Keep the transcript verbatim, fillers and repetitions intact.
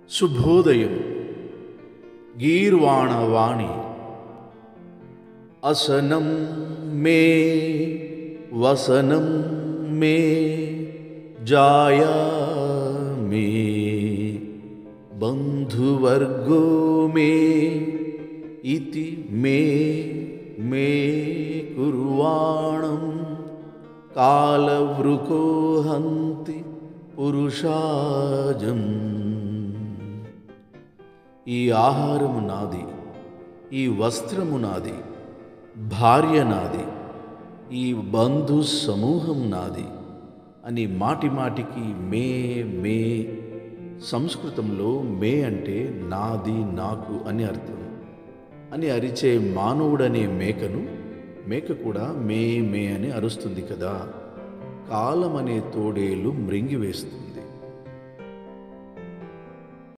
శుభోదయం. గీర్వాణవాణి. అసనం మే వసనం మే జాయా మే బంధువర్గో మే ఇతి మే మే కుర్వాణం కాలవృకో హంతి పురుషాజం. ఈ ఆహారము నాది, ఈ వస్త్రము నాది, భార్య నాది, ఈ బంధు సమూహం నాది అని మాటి మాటికి మే మే. సంస్కృతంలో మే అంటే నాది, నాకు అని అర్థం. అని అరిచే మానవుడనే మేకను మేక కూడా మే మే అని అరుస్తుంది కదా. కాలం అనే తోడేలు మృంగివేస్తుంది.